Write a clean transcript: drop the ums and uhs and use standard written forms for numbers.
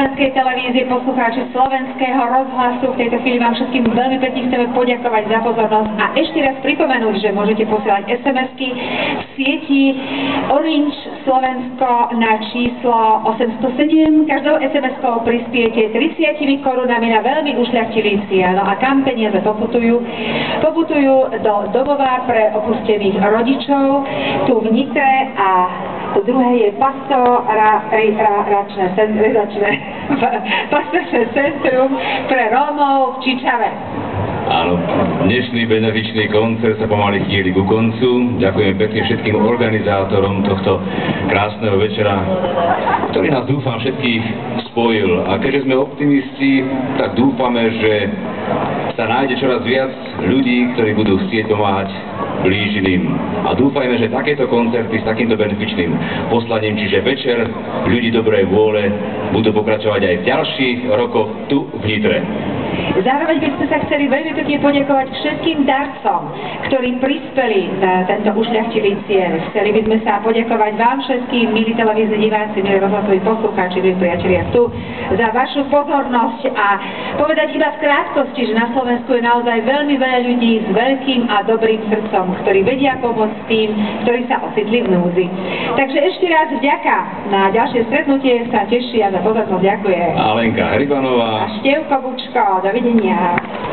slovenskej televízie, poslucháči slovenského rozhlasu. V tejto chvíli vám všetkým veľmi pekne chceme poďakovať za pozornosť a ešte raz pripomenúť, že môžete posielať SMS-ky v sieti Orange Slovensko na číslo 807. Každou SMS-kou prispiete 30 korunami na veľmi ušľachtilý cieľ. No a kam peniaze poputujú? Poputujú do domova pre opustených rodičov tu v Nitre a to druhé je pastoračné centrum pre Rómov v Čičave. Áno, dnešný benefičný koncert sa pomaly chýli ku koncu. Ďakujem pekne všetkým organizátorom tohto krásneho večera, ktorý nás dúfam všetkých spojil. A keďže sme optimisti, tak dúfame, že sa nájde čoraz viac ľudí, ktorí budú chcieť pomáhať blížným. A dúfajme, že takéto koncerty s takýmto benefičným poslaním, čiže večer ľudí dobrej vôle, budú pokračovať aj v ďalších rokoch tu v Nitre. Zároveň by sme sa chceli veľmi pekne poďakovať všetkým darcom, ktorí prispeli na tento ušľachtilý cieľ. Chceli by sme sa poďakovať vám všetkým, milí televízne diváci, milí rozhlasoví poslucháči, milí priatelia tu, za vašu pozornosť a povedať iba v krátkosti, že na Slovensku je naozaj veľmi veľa ľudí s veľkým a dobrým srdcom, ktorí vedia pomôcť tým, ktorí sa ocitli v núdzi. Takže ešte raz vďaka. Na ďalšie stretnutie sa teší a za pozornosť ďakuje Alenka Hribanová a Števko Bučko. Dovidenia.